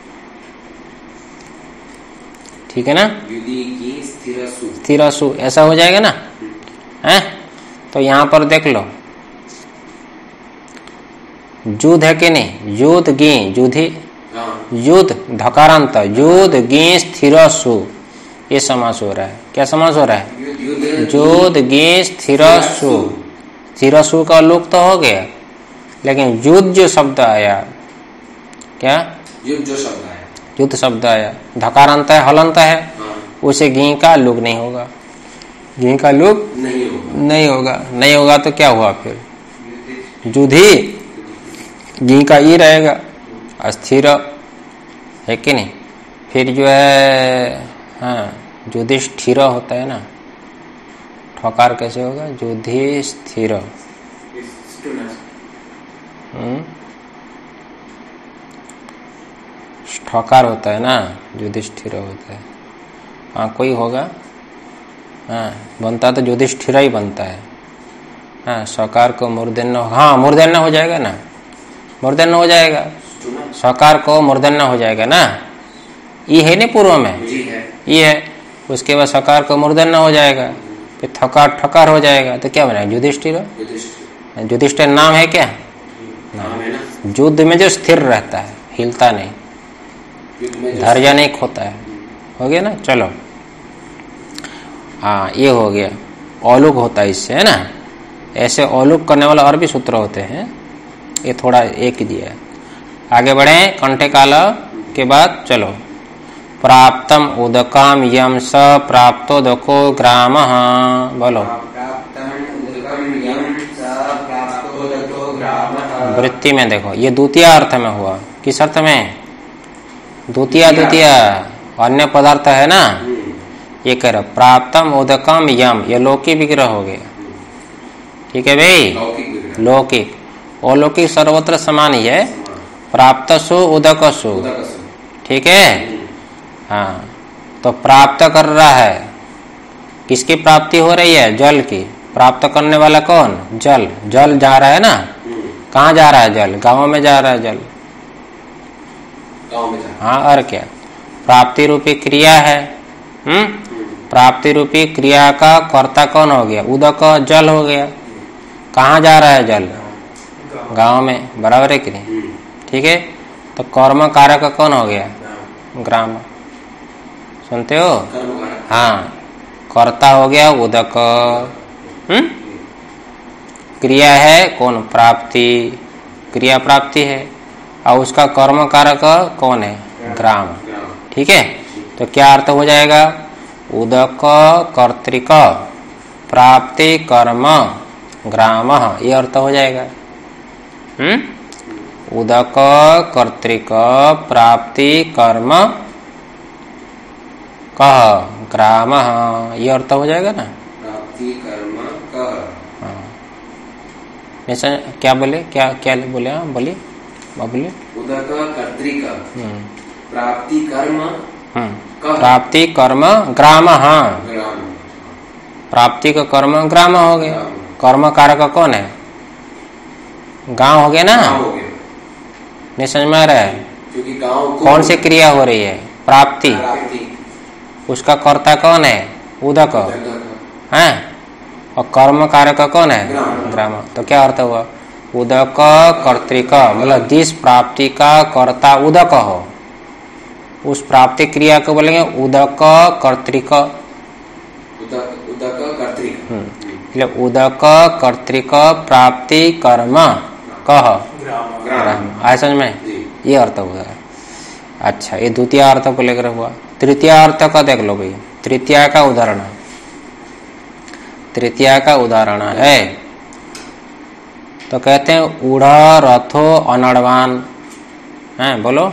ठीक है ना, युधिगी स्थिरसु स्थिरसु ऐसा हो जाएगा ना है। तो यहाँ पर देख लो युद्ध है कि नहीं, युद्ध गी युधि हाँ युद्ध धकारांत युद्ध गी स्थिरसु, ये समास हो रहा है। क्या समास हो रहा है? युद्ध गी स्थिरसु, स्थिरसु का लोक तो हो गया, लेकिन युद्ध जो शब्द आया, क्या युद्ध जो शब्द आया, युद्ध शब्द आया, धकारांत है हलंत है, हाँ उसे गी का लोक नहीं होगा, गी का लोक नहीं होगा, नहीं होगा। नहीं होगा तो क्या हुआ फिर? युधि गी का ई रहेगा, अस्थिर है कि नहीं। फिर जो है हाँ युधिष्ठिर होता है ना, ठकार कैसे होगा? युधिष्ठिर हम्म ठकार होता है ना, युधिष्ठिर होता है। हाँ कोई होगा, हाँ बनता तो युधिष्ठिर ही बनता है। हाँ सकार को मूर्धन्य, हाँ मूर्धन्य हो जाएगा ना, मूर्धन्य हो जाएगा, सकार को मूर्धन्य हो जाएगा ना। ई है नहीं पूर्व में, जी है ई है, उसके बाद सकार को मूर्धन्य हो जाएगा, फिर थकार ठकार हो जाएगा, तो क्या बनेगा? युधिष्ठिर। युधिष्ठिर युधिष्ठिर नाम है क्या? नाम है ना, युद्ध में जो स्थिर रहता है, हिलता नहीं, युद्ध में जो धैर्य नहीं खोता है। हो गया ना, चलो हाँ ये हो गया। औलुक होता है इससे, है ना। ऐसे औलुक करने वाला और भी सूत्र होते हैं, ये थोड़ा एक ही दिया है। आगे बढ़े, कंठे काल के बाद चलो, प्राप्तम उदकम यम स प्राप्तोदको ग्राम, बोलो वृत्ति में देखो, ये द्वितीय अर्थ में हुआ। किस अर्थ में? द्वितीय द्वितीय अन्य पदार्थ है ना, ये कह रहा प्राप्तम उदकम यम, ये लौकिक विग्रह हो गया। ठीक है भाई, लौकिक लौकिक अलौकिक सर्वत्र समान ही है, प्राप्तसु उदकसु, ठीक है। हाँ तो प्राप्त कर रहा है, किसकी प्राप्ति हो रही है? जल की। प्राप्त करने वाला कौन? जल। जल जा रहा है ना, कहाँ जा रहा है जल? गांव में जा रहा है जल, गांव में जा। हाँ और क्या, प्राप्ति रूपी क्रिया है। हम्म प्राप्ति रूपी क्रिया का कर्ता कौन हो गया? उदक, जल हो गया। कहाँ जा रहा है जल? गांव में, बराबर है कि नहीं? ठीक है, तो कर्म कारक कौन हो गया? ग्राम। सुनते हो? हाँ, कर्ता हो गया उदक। हम्म क्रिया है कौन? प्राप्ति। क्रिया प्राप्ति है, और उसका कर्म कारक कौन है? ग्राम। ठीक है, तो क्या अर्थ हो जाएगा? उदक कर्तृक, प्राप्ति कर्म ग्राम, ये अर्थ हो जाएगा। हम्म उदक कर्तृक, प्राप्ति कर्म कह ग्राम, ये अर्थ हो जाएगा ना। प्राप्ति कर्म कह। हाँ, जैसे क्या बोले, क्या क्या बोले? हाँ बोलिए, बोलिए। उदक कर्तृक, प्राप्ति कर्म कह। प्राप्ति कर्म ग्राम, हाँ ग्राम। प्राप्ति का कर्म ग्राम हो गया। कर्म कारक कौन है? गांव हो गया ना। गाँव हो गया। नहीं समझ में आ रहा है? क्योंकि गांव को कौन सी क्रिया हो रही है? प्राप्ति। प्राप्ति। उसका कर्ता कौन है? उदक है, और कर्म कारक कौन है? ग्राम। ग्राम। तो क्या अर्थ हुआ? उदक कर्तृक, मतलब जिस प्राप्ति का कर्ता उदक हो, उस प्राप्ति क्रिया को बोलेंगे उदक कर्तृक। उदक उदक कर्तृक। मतलब उदक कर्तृक प्राप्ति कर्म कह ग्राम। आया समझ में? ये अर्थ हुआ। अच्छा, ये द्वितीय अर्थ को लेकर हुआ। तृतीय अर्थ का देख लो भाई, तृतीया का उदाहरण, तृतीया का उदाहरण है तो कहते हैं ऊढ़ा रथो अनड़वान है, बोलो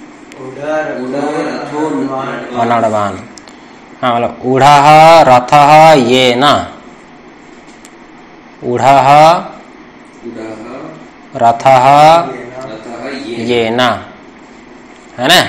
अनड़वान। हाँ बोलो ऊढ़ा रथ ये न, ऊढ़ा रथ ये न, है ना।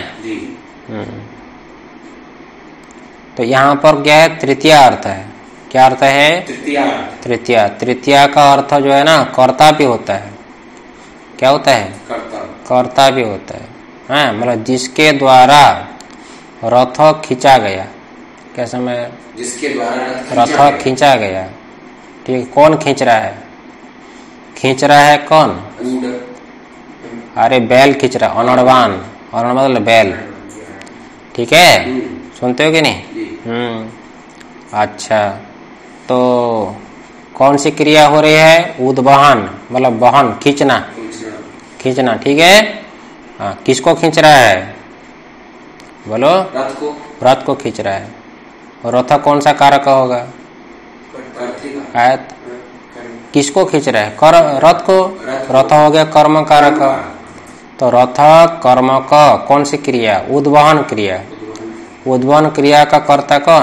तो यहाँ पर क्या है, तृतीय अर्थ है। क्या अर्थ है? तृतीय। तृतीय का अर्थ जो है ना कर्ता भी होता है। क्या होता है? कर्ता। कर्ता भी होता है, हाँ मतलब जिसके द्वारा रथ खींचा गया। कैसे में? जिसके द्वारा रथ खींचा गया। ठीक, कौन खींच रहा है? खींच रहा है कौन? अरे बैल खींच रहा है, अनड़वान। अनड़ मतलब बैल, ठीक है, सुनते हो कि नहीं? हम्म अच्छा, तो कौन सी क्रिया हो रही है? उद्वहन मतलब वहन, खींचना, खींचना, ठीक है। हाँ, किसको खींच रहा है? बोलो। रथ को। रथ को खींच रहा है। और रथ कौन सा कारक होगा? आयत। किसको खींच रहा है? कर रथ को। रथ हो गया कर्म कारक। तो रथ कर्म का कौन सी क्रिया? उद्वहन क्रिया। उद्वहन क्रिया का कर्ता कौन?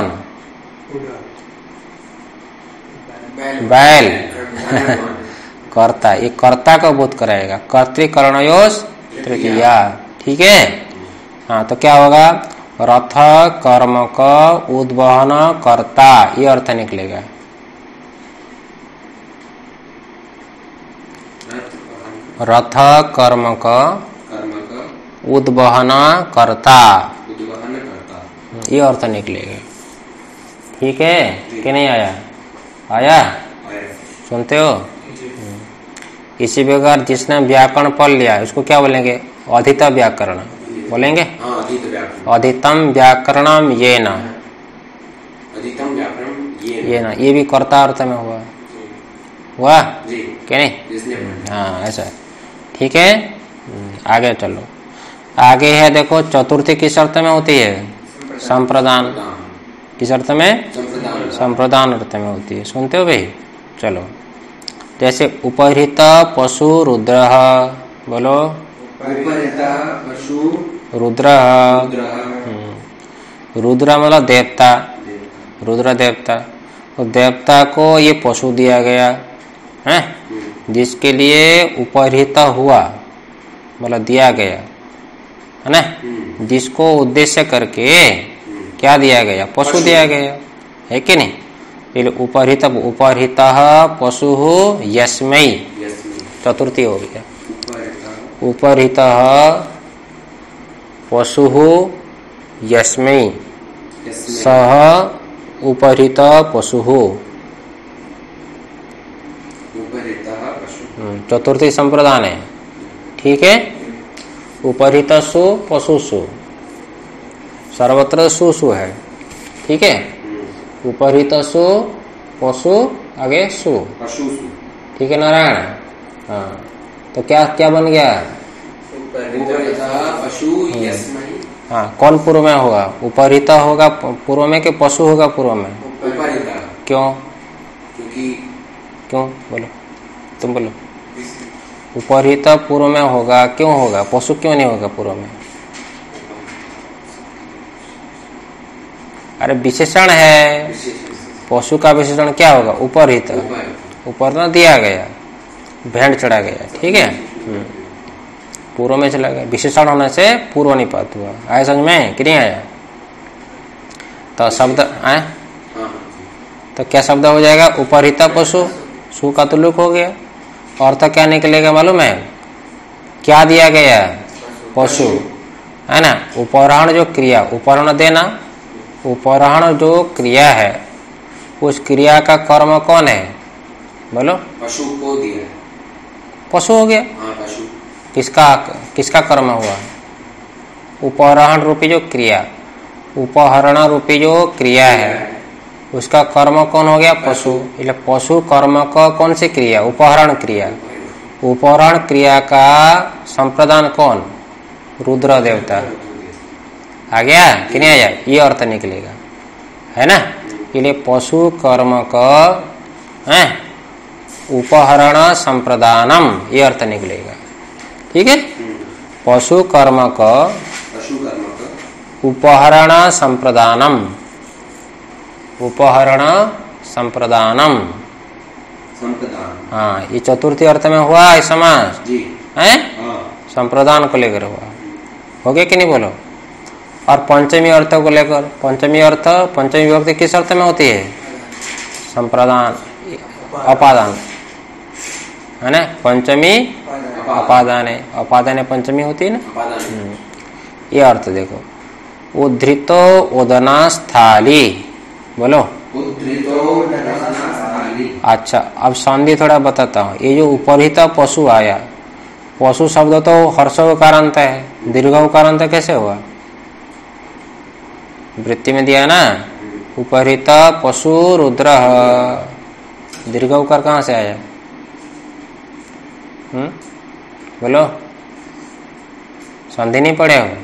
बैल। कर्ता, ये कर्ता को बोध कराएगा। कर्तृकरणयोस तृतीया, ठीक है। हाँ तो क्या होगा? रथ कर्म का उद्वहन कर्ता, ये अर्थ निकलेगा। रथ कर्म का उद्वहन कर्ता, ये अर्थ निकलेगा, ठीक है कि नहीं? आया? आया? सुनते हो? इसी प्रकार जिसने व्याकरण पढ़ लिया उसको क्या बोलेंगे? अधित व्याकरण बोलेंगे। अधितम व्याकरणम ये न, ये न, ये भी कर्ता अर्थ में हुआ, हुआ कि नहीं? हाँ ऐसा, ठीक है। आगे चलो, आगे है देखो, चतुर्थी किस अर्थ में होती है? संप्रदान। किस अर्थ में? संप्रदान अर्थ में होती है। सुनते हो भाई? चलो, जैसे उपहृत पशु रुद्र, बोलो पशु रुद्र। रुद्र मतलब देवता, रुद्र देवता। तो देवता को ये पशु दिया गया है, जिसके लिए उपहृत हुआ मतलब दिया गया है ना, जिसको उद्देश्य करके क्या दिया गया? पशु दिया गया, है कि नहीं? उपहृत, उपहृत पशु यस्मै, चतुर्थी हो गया। उपहृत पशु यस्मै सह उपहृत पशु, चतुर्थी संप्रदान है, ठीक है। उपहृत सु पशु सु, सर्वत्र सु सु है, ठीक है। उपहृत सु पशु, आगे सु, ठीक है नारायण। हाँ तो क्या क्या बन गया? पशु यस्मै। हाँ कौन पूर्व में होगा? उपहृत होगा पूर्व में कि पशु होगा पूर्व में? क्यों? क्योंकि क्यों? बोलो, तुम बोलो। उपहृत पूर्व में होगा, क्यों होगा? पशु क्यों नहीं होगा पूर्व में? अरे विशेषण है, पशु का विशेषण क्या होगा? उपहृत, ऊपर न दिया गया, भेंट चढ़ा गया, ठीक है। पूर्व में चला गया, विशेषण होने से पूर्व निपात हुआ। आया समझ में कि नहीं आया? तो शब्द आए तो क्या शब्द हो जाएगा? उपहृत पशु, सु का तुल्युक हो गया। अर्थ क्या निकलेगा मालूम है? क्या दिया गया? पशु, है ना। उपहरण जो क्रिया, उपहरण देना, उपहरण जो क्रिया है, उस क्रिया का कर्म कौन है? बोलो। पशु को दिया, पशु हो गया। हाँ, पशु। किसका किसका कर्म हुआ? उपहरण रूपी जो क्रिया, उपहरण रूपी जो क्रिया है, उसका कर्म कौन हो गया? पशु। इसलिए पशु कर्म का कौन सी क्रिया? उपहरण क्रिया। उपहरण क्रिया का संप्रदान कौन? रुद्र देवता, आ गया कि नहीं आया? ये अर्थ निकलेगा, है ना। इसलिए पशु कर्म का है उपहरण संप्रदानम, ये अर्थ निकलेगा। ठीक है, पशु कर्म का पशु कर्म का उपहरण संप्रदानम, उपहरण संप्रदानम, संप्रदान। हाँ, ये चतुर्थी अर्थ में हुआ है समास जी है, हाँ संप्रदान को लेकर हुआ। हो गया कि नहीं बोलो? और पंचमी अर्थ को लेकर, पंचमी अर्थ पंचमी विभक्ति किस अर्थ में होती है? संप्रदान, अपादान, है ना। पंचमी अपादान है, अपादान पंचमी होती है ना। अपादान। ये अर्थ देखो, उद्धृतो ओदना स्थाली, बोलो। उद्धृतो ओदनास्थाली। अच्छा, अब संधि थोड़ा बताता हूँ। ये जो उपरित पशु आया, पशु शब्द तो हर्ष उकारांत है, दीर्घ उकारांत कैसे हुआ? वृत्ति में दिया ना, उपरित पशु रुद्र, दीर्घ उकार कहाँ से आया? हम्म बोलो, संधि नहीं पढ़े हो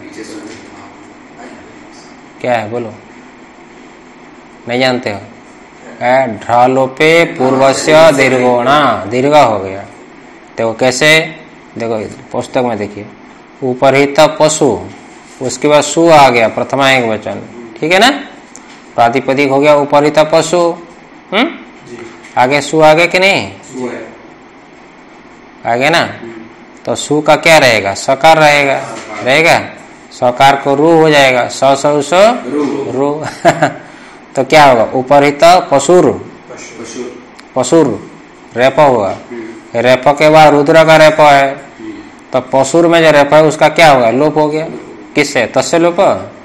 क्या है? बोलो, नहीं जानते हो? ढ्रालोपे पूर्वस्य दीर्घोणा, दीर्घ हो गया। देखो कैसे, देखो पुस्तक में देखिए, उपरित पशु, उसके बाद सु आ गया, प्रथमा एक वचन, ठीक है ना। प्रातिपदिक हो गया उपरित पशु, हम्म आगे सु आगे कि नहीं? आगे ना, तो सु का क्या रहेगा? सकार रहेगा, रहेगा। सकार को रू हो जाएगा, स स रू तो क्या होगा? उपरित पशुर, पशुर रेप होगा। रेप के बाद रुद्र का रेप है, तो पशुर में जो रेप है उसका क्या होगा? लोप हो गया। किससे? तस्य लोप,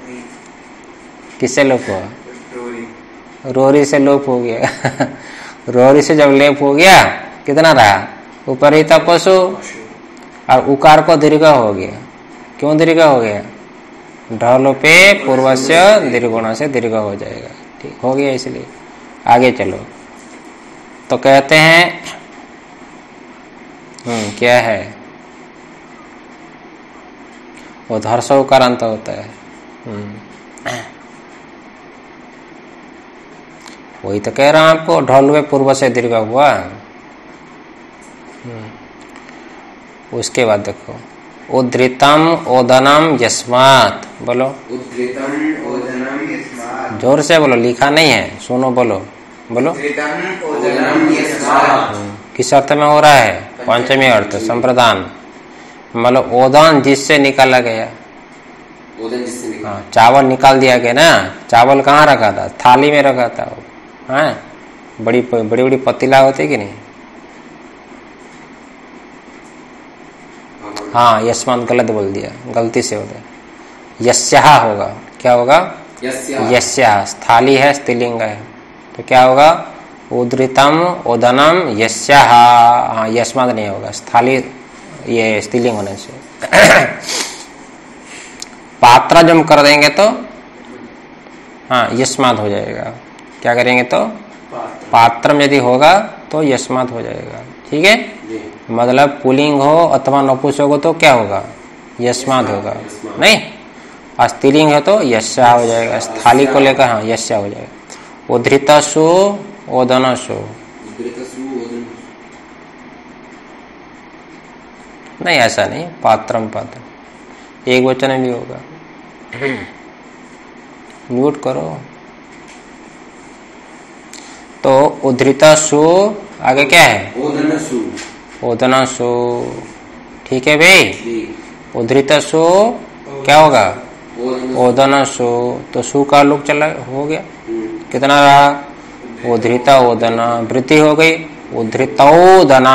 किससे लोप हुआ? रोरी से लोप हो गया रोरी से जब लेप हो गया, कितना रहा? उपरित पशु, और उकार को दीर्घ हो गया। क्यों दीर्घ हो गया? ढलोपे पूर्वस्य दीर्घोण से दीर्घ हो जाएगा, ठीक हो गया। इसलिए आगे चलो, तो कहते हैं हम्म क्या है? वो धर्ष उकारांत होता है। हम्म वही तो कह रहा हूं आपको, ढलवे पूर्व से दीर्घ हुआ। उसके बाद देखो, उद्धृतम ओदनम यस्मात्, बोलो। उद्धृतम ओदनम यस्मात्, जोर से बोलो, लिखा नहीं है, सुनो, बोलो बोलो। उद्धृतम ओदनम यस्मात्, किस अर्थ में हो रहा है? पंचमी अर्थ, संप्रदान। मतलब ओदन जिससे निकाला गया, ओदन जिससे निकाला, हाँ, चावल निकाल दिया गया ना। चावल कहाँ रखा था? थाली में रखा था, हाँ, बड़ी बड़ी बड़ी पतीला होती कि नहीं? हाँ, यस्मान गलत बोल दिया, गलती से होता है। यस्याः होगा, क्या होगा? यस्याः। यस्याः, थाली है, स्त्रीलिंग है, तो क्या होगा? उद्धृतम ओदनम यस्याः। हाँ, यस्मात् नहीं होगा, थाली ये स्त्रीलिंग होने से पात्र जब कर देंगे तो हाँ यस्मात् हो जाएगा। क्या करेंगे तो? पात्रम यदि होगा तो यस्मात् हो जाएगा, ठीक है। मतलब पुलिंग हो अथवा नपुंसक हो तो क्या होगा? यस्मात् होगा, नहीं। स्त्रीलिंग है तो यस्या हो जाएगा। थाली को लेकर हाँ यस्या हो जाएगा। उद्धृतसु ओदनसु, नहीं ऐसा नहीं, पात्रम पात्र एक वचन भी होगा। म्यूट करो। तो उद्धृतसु आगे क्या है? ओदनसु, ओदनसु, ठीक है भाई। उद्धृतसु क्या होगा? ओदनसु, तो सु का लोक चला हो गया, कितना रहा? उद्धृत ओदना, वृत्ति हो गई, उद्धृतोदना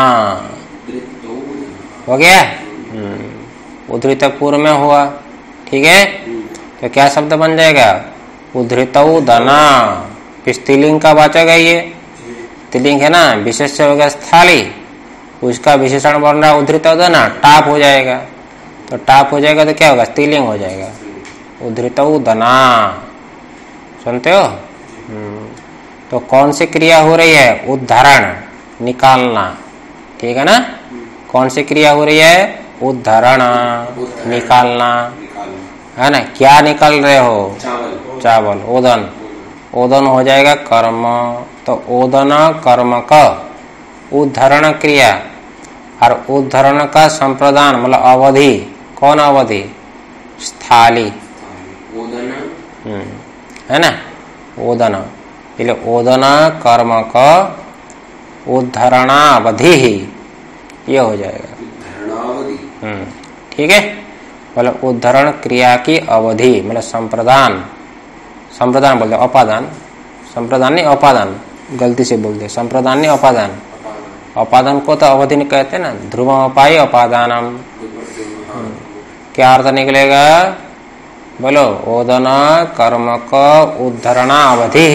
हो गया। उद्धृत पूर्व में हुआ, ठीक है। तो क्या शब्द बन जाएगा? उद्धृतोदना। स्त्रीलिंग का वाचक है ये, स्त्रीलिंग है ना, विशेष हो गया स्थाली, उसका विशेषण बन रहा है उद्धृतोदना, टाप हो जाएगा। तो टाप हो जाएगा तो क्या होगा? स्त्रीलिंग हो जाएगा, उद्धृतोदना। सुनते हो? तो कौन सी क्रिया हो रही है? उद्धारण, निकालना, ठीक है ना। कौन सी क्रिया हो रही है? उद्धारण, निकालना। है ना, क्या निकल रहे हो, चावल चावल, ओदन, ओदन हो जाएगा कर्म। तो ओदन कर्म का उद्धरण क्रिया और उद्धरण का संप्रदान मतलब अवधि, कौन अवधि, स्थाली, ओदन है ना, ओदन, इसलिए ओदन कर्म का उद्धरणावधि ही ये हो जाएगा, उद्धरणावधि। हम्म ठीक है, मतलब उद्धरण क्रिया की अवधि मतलब संप्रदान, संप्रदान बोलते अपादान, संप्रदान नहीं अपादान, गलती से बोलते संप्रदान नहीं अपादान, अपादान को तो अवधि नहीं कहते ना, ध्रुवम अपाई अपादानम, क्या अर्थ निकलेगा, बोलो, ओदन कर्म का उद्धरणावधि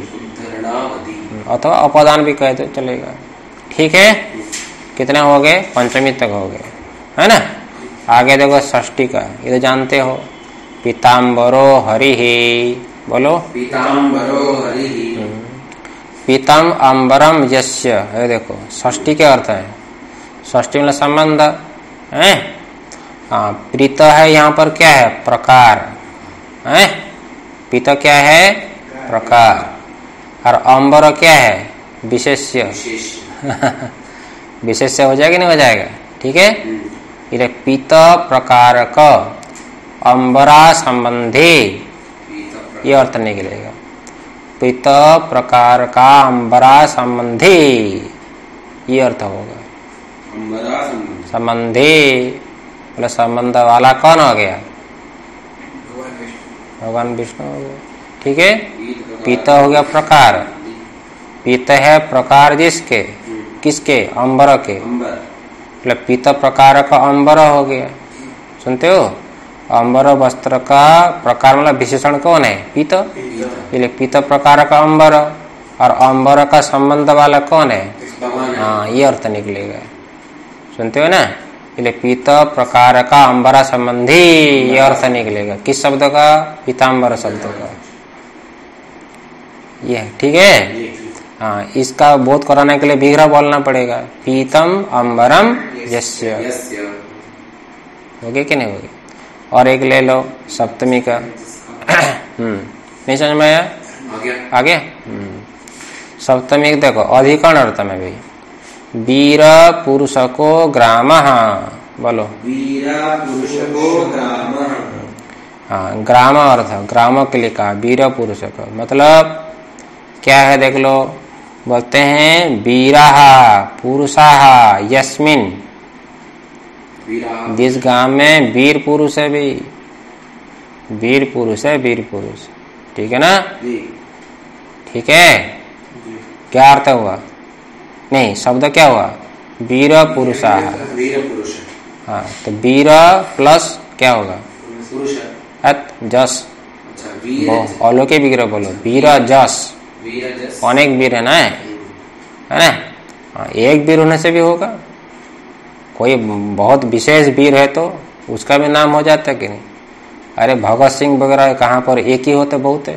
अथवा अपादान भी कहते चलेगा, ठीक है। कितने हो गए, पंचमी तक हो गए, है ना। आगे देखो षष्ठी का, ये तो जानते हो, पीताम्बरो हरिहि, बोलो, पीताम्बरो हरिहि, पीतम अम्बरम यस्य, है देखो षष्ठी के अर्थ है, षष्ठी मतलब संबंध है, हाँ, प्रीत है यहाँ पर क्या है, प्रकार है, पीत क्या है, प्रकार, और अंबर क्या है, विशेष्य, विशेष्य हो जाएगा नहीं हो जाएगा, ठीक है। ये पीत प्रकार का अंबरा संबंधी ये अर्थ निकलेगा, पीत प्रकार का अंबरा संबंधी ये अर्थ होगा, अंबरा संबंधी मतलब संबंध वाला कौन हो गया, भगवान विष्णु हो गया, ठीक है। पीत हो गया प्रकार, पीत है प्रकार जिसके, किसके, अंबर के, मतलब पीत प्रकार का अंबर हो गया, सुनते हो, अंबर वस्त्र का प्रकार मतलब विशेषण कौन है, पीत, इसलिए पीत प्रकार का अंबर, और अंबर का संबंध वाला कौन है, हाँ, ये अर्थ निकलेगा, सुनते हो ना, इसलिए पीत प्रकार का अंबरा संबंधी ये अर्थ निकलेगा, किस शब्द का, पीताम्बर शब्द का, ये ठीक है। हाँ, इसका बोध कराने के लिए विग्रह बोलना पड़ेगा, पीतम अंबरम यस्य, हो गया कि नहीं हो गया। और एक ले लो सप्तमी का, हम्म नहीं समझ में आया, आगे हम्म सप्तमी देखो अधिकरण अर्थ में भी, वीर पुरुष को ग्राम, बोलो, वीर पुरुष को ग्राम, हाँ, ग्राम अर्थ, ग्राम के लिए कहा, वीर पुरुष को मतलब क्या है, देख लो, बोलते हैं वीरा पुरुषा यस्मिन, जिस गांव में वीर पुरुष है, भी वीर पुरुष है, वीर पुरुष, ठीक है ना, ठीक है। क्या अर्थ हुआ, नहीं शब्द क्या हुआ, वीर पुरुषा, वीर पुरुष, हाँ, तो वीर प्लस क्या होगा, पुरुष, अत जस, अच्छा वीर, अलौकिक विग्रह बोलो, वीर जस, अनेक वीर है ना, है ना, एक वीर होने से भी होगा, कोई बहुत विशेष वीर है तो उसका भी नाम हो जाता है कि नहीं, अरे भगत सिंह वगैरह कहाँ पर एक ही होते बहुत है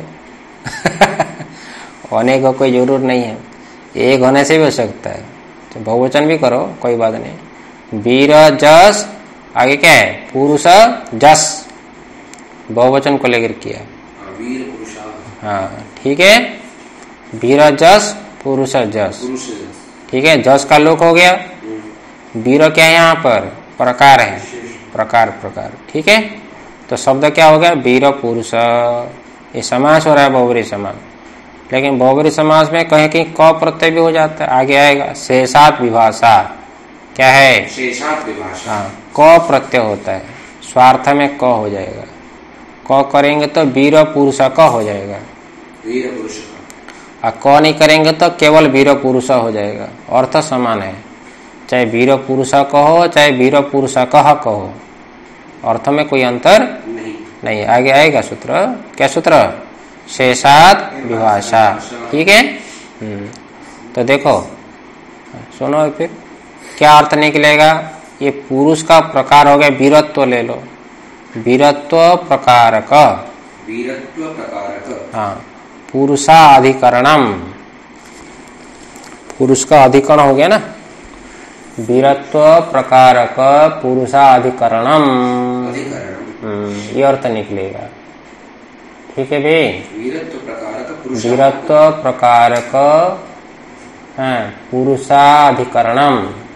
अनेक को कोई जरूर नहीं है, एक होने से भी हो सकता है, तो बहुवचन भी करो कोई बात नहीं, वीर जस, आगे क्या है, पुरुष जस, बहुवचन को लेकर किया, वीर पुरुष, हाँ ठीक है, वीर जस पुरुष जस, पुरुष, ठीक है, जस का लोक हो गया, वीर क्या है यहाँ पर, प्रकार है, प्रकार प्रकार, ठीक है। तो शब्द क्या हो गया, वीर पुरुष, ये समास हो रहा है बहुब्री समास, लेकिन बहुब्री समास में कहीं कहीं क प्रत्यय भी हो जाता है, आगे आएगा शेषात विभाषा, क्या है, शेषात विभाषा, हाँ, क प्रत्यय होता है, स्वार्थ में क हो जाएगा, क करेंगे तो वीर पुरुष क हो जाएगा, वीर पुरुष, और क नहीं करेंगे तो केवल वीर पुरुष हो जाएगा, अर्थ समान है, चाहे वीर पुरुष कहो चाहे वीर पुरुष कह कहो, अर्थ में कोई अंतर नहीं, नहीं। आगे आएगा सूत्र, क्या सूत्र, शेषात विभाषा, ठीक है। हम्म तो देखो सुनो फिर क्या अर्थ निकलेगा, ये पुरुष का प्रकार हो गया, वीरत्व ले लो, वीरत्व प्रकार का, वीरत्व प्रकार का, हाँ, पुरुषाधिकरणम, पुरुष का अधिकरण हो गया ना, वीरत्व प्रकार का पुरुषाधिकरणम, हम्म, ये अर्थ निकलेगा। ठीक है भाई। वीरत्व प्रकारक वीरत्व प्रकारक पुरुषाधिकरणम।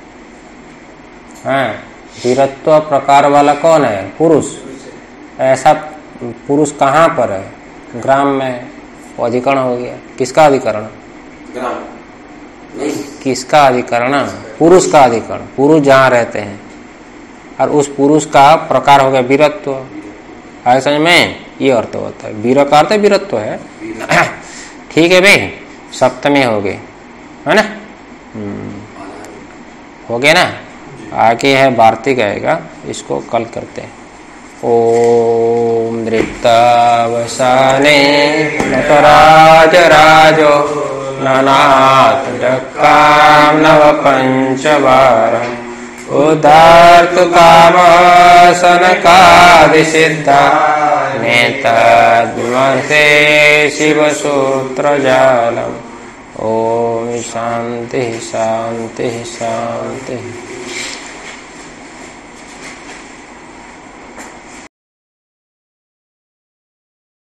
वीरत्व प्रकार वाला कौन है? पुरुष। ऐसा पुरुष कहाँ पर है? ग्राम में। वो अधिकरण हो गया। किसका अधिकरण? ग्राम। किसका अधिकरण? पुरुष का अधिकरण। पुरुष जहाँ रहते हैं और उस पुरुष का प्रकार हो गया वीरत्व। आगे समझ में? ये अर्थ होता है। वीर का अर्थ वीरत्व है। ठीक है भाई। सप्तमी हो गई है ना? हो गया ना? आगे है वार्तिक आएगा, इसको कल करते हैं। ओम नृत्तावसाने नटराज राजो ननाथ डक्काम नव पंचवारम उदार्तु काम सनकादिसिद्धा नेतद्विमर्थे शिवसूत्र जालम। ओम शांति शांति शांति।